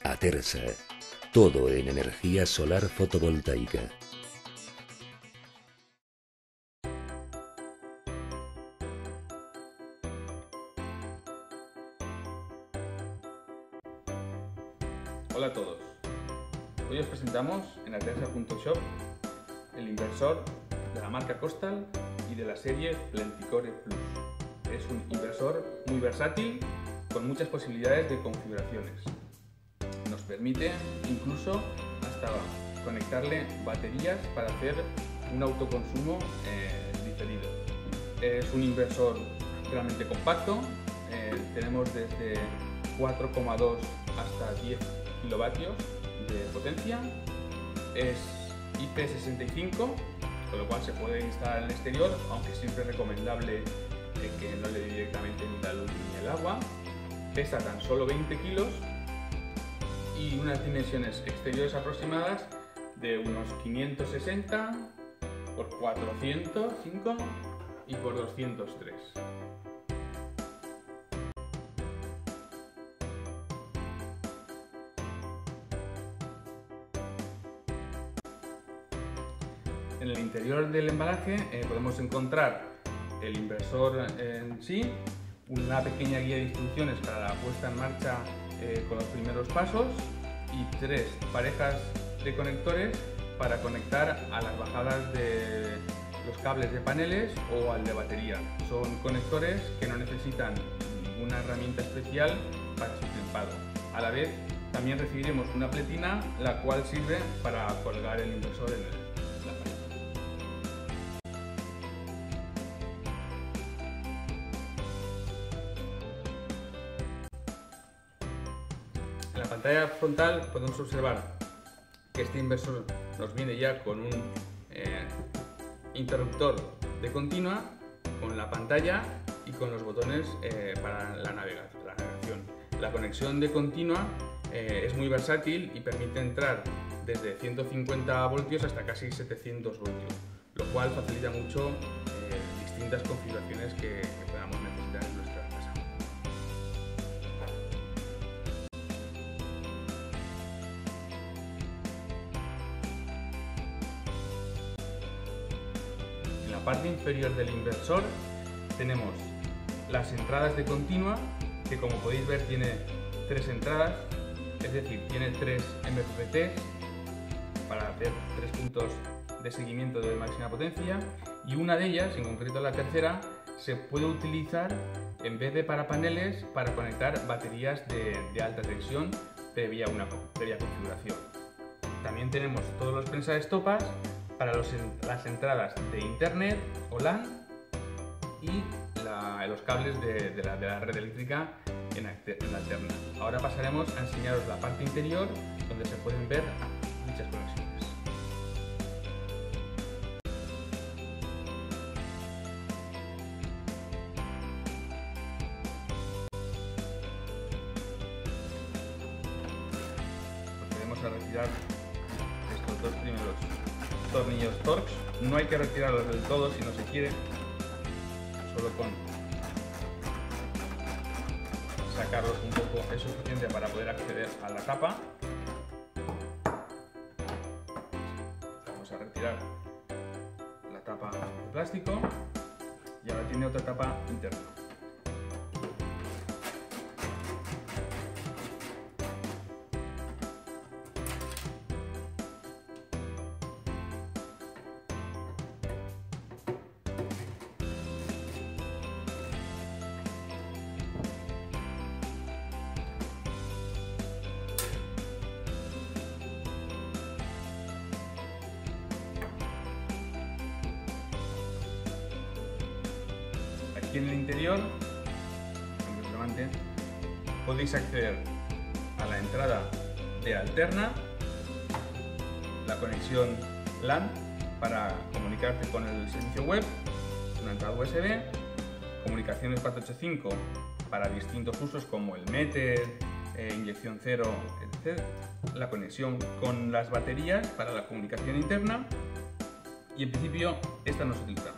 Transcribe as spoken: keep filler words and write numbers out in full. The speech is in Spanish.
Atersa, todo en energía solar fotovoltaica. Hola a todos, hoy os presentamos en atersa punto shop el inversor de la marca Costal y de la serie Plenticore Plus. Es un inversor muy versátil con muchas posibilidades de configuraciones. Nos permite incluso hasta conectarle baterías para hacer un autoconsumo eh, diferido. Es un inversor realmente compacto, eh, tenemos desde cuatro coma dos hasta diez kilovatios de potencia, es I P sesenta y cinco, con lo cual se puede instalar en el exterior, aunque siempre es recomendable eh, que no le dé directamente ni la luz ni el agua. Pesa tan solo veinte kilos y unas dimensiones exteriores aproximadas de unos quinientos sesenta por cuatrocientos cinco y por doscientos tres. En el interior del embalaje eh, podemos encontrar el inversor en sí, una pequeña guía de instrucciones para la puesta en marcha eh, con los primeros pasos y tres parejas de conectores para conectar a las bajadas de los cables de paneles o al de batería. Son conectores que no necesitan ninguna herramienta especial para su crimpado. A la vez también recibiremos una pletina, la cual sirve para colgar el inversor en el En la pantalla frontal podemos observar que este inversor nos viene ya con un eh, interruptor de continua, con la pantalla y con los botones eh, para la, navega la navegación. La conexión de continua eh, es muy versátil y permite entrar desde ciento cincuenta voltios hasta casi setecientos voltios, lo cual facilita mucho eh, distintas configuraciones que, que podamos necesitar en nuestra casa. En la parte inferior del inversor tenemos las entradas de continua, que como podéis ver tiene tres entradas, es decir, tiene tres M P P Ts para hacer tres puntos de seguimiento de máxima potencia, y una de ellas, en concreto la tercera, se puede utilizar en vez de para paneles para conectar baterías de, de alta tensión previa una previa configuración. También tenemos todos los prensaestopas para los, las entradas de internet o LAN y la, los cables de, de, la, de la red eléctrica en, en alterna. Ahora pasaremos a enseñaros la parte interior donde se pueden ver dichas conexiones. Procedemos a retirar estos dos primeros tornillos Torx. No hay que retirarlos del todo si no se quiere, solo con sacarlos un poco es suficiente para poder acceder a la tapa. Vamos a retirar la tapa de plástico y ahora tiene otra tapa interna. Aquí en el interior, podéis acceder a la entrada de alterna, la conexión LAN para comunicarte con el servicio web, una entrada U S B, comunicaciones cuatrocientos ochenta y cinco para distintos usos como el meter, eh, inyección cero, etcétera, la conexión con las baterías para la comunicación interna, y en principio esta no se utiliza.